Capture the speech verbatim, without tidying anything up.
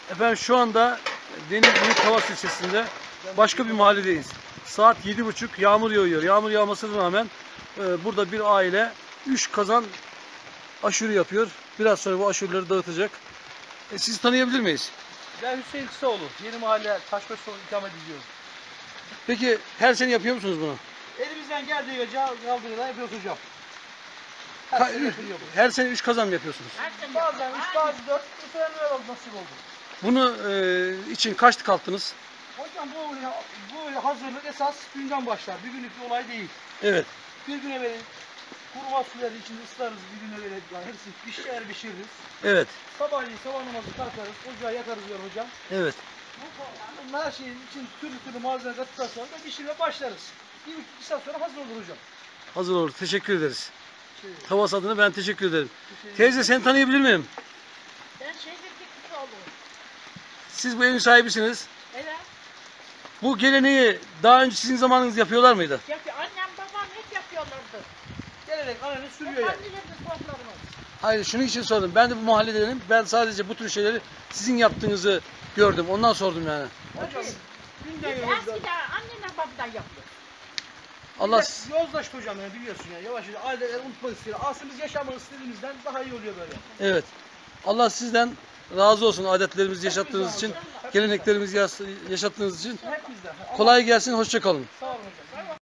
Efendim şu anda Denizli Tavas ilçesinde başka bir mahalledeyiz. Saat yedi buçuk, yağmur yağıyor. Yağmur yağmasına rağmen e, burada bir aile üç kazan aşure yapıyor. Biraz sonra bu aşureleri dağıtacak. E, sizi tanıyabilir miyiz? Ben Hüseyin Kısaoğlu. Yeni mahalle Taşbaşı ikamet ediyorum. Peki her sene yapıyor musunuz bunu? Elimizden geldiği kaldığıyla yapıyoruz hocam. Her Ka- sene yapılıyor bu. her sene üç kazan mı yapıyorsunuz? Bazen üç, bazen dört, bu sene böyle oldu, nasip oldu. Bunu e, için kaçta kalktınız? Hocam bu, bu hazırlık esas günden başlar. Bir günlük bir olay değil. Evet. Bir gün evvel kuru fasulyeleri içinde ıslarız bir gün evvel. Yani hepsini pişer pişiririz. Evet. Sabahleyin sabah namazı kalkarız, ocağı yakarız diyor hocam. Evet. Bu her şeyin için türlü türlü malzeme kattıktan sonra da pişirmeye başlarız. Bir, bir saat sonra hazır olur hocam. Hazır olur. Teşekkür ederiz. Şey, Tavas adına ben teşekkür ederim. şey, Teyze seni tanıyabilir miyim? Ben Şevket Kısaoğlu. Siz bu evin sahibisiniz. Evet. Bu geleneği daha önce sizin zamanınız yapıyorlar mıydı? Yapıyor. Annem babam hep yapıyorlardı. Gelenek annenin Hep sürüyor yani. annelerimiz toplarımız. Hayır, şunun için sordum. Ben de bu mahalledenim. Ben sadece bu tür şeyleri sizin yaptığınızı gördüm. Ondan sordum yani. Hocam Biz günden yolda. eskiden annemle babamdan yaptık. Allah Yozlaştı hocam yani biliyorsun yani yavaş yavaş aileleri unutmak istiyor. Aslında biz yaşamak istediğimizden daha iyi oluyor böyle. evet. Allah sizden razı olsun adetlerimizi yaşattığınız için, geleneklerimizi yas- yaşattığınız için. Hepimizden. Kolay gelsin, hoşça kalın. Sağ olun hocam.